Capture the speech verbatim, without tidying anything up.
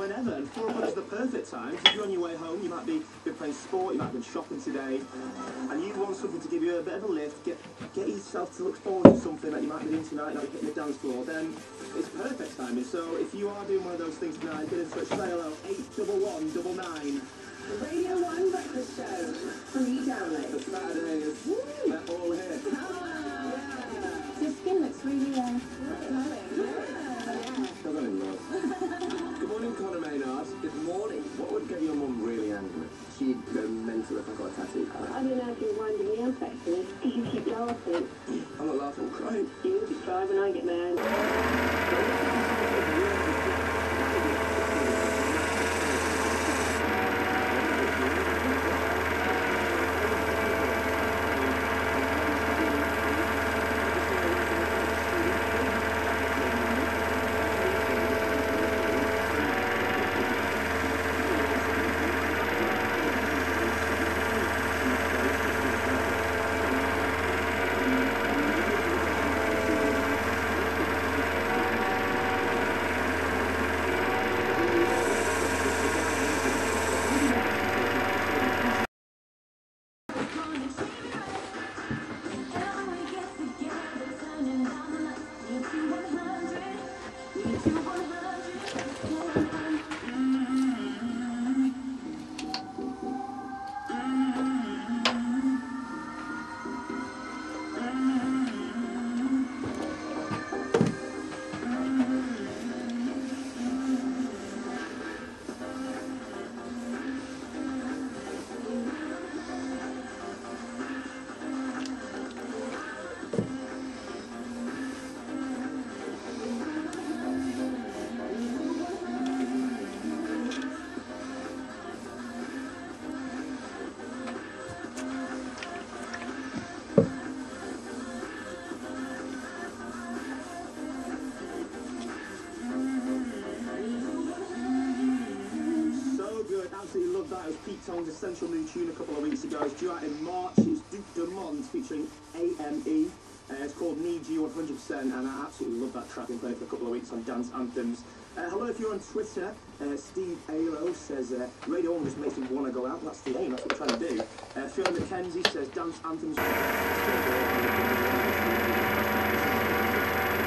whenever, and four o'clock is the perfect time. If you're on your way home, you might be been playing sport, you might have been shopping today, and you want something to give you a bit of a lift, get get yourself to look forward to something that you might be doing tonight, like hitting the dance floor, then it's perfect timing. So if you are doing one of those things tonight, get in touch, say hello, eight double one double nine. The Radio one Breakfast Show. Free download. The Saturdays. They're all here. Yeah. Your skin looks really, uh, glowing. Yeah. Come on, love. Good morning, Conor Maynard. Good morning. What would get your mum really angry? She'd go mental if I got a tattoo. I don't know if you're winding me up, actually. You keep laughing. I'm not laughing, I'm crying. You will be crying when I get mad. That was Pete Tong's Essential New Tune a couple of weeks ago. It's due out in March. It's Duke Dumont featuring A M E. Uh, it's called Need You one hundred percent, and I absolutely love that track. Been playing it for a couple of weeks on Dance Anthems. Uh, hello, if you're on Twitter, uh, Steve Alo says uh, Radio one just makes me want to go out. That's the aim, that's what we're trying to do. Uh, Phil McKenzie says Dance Anthems.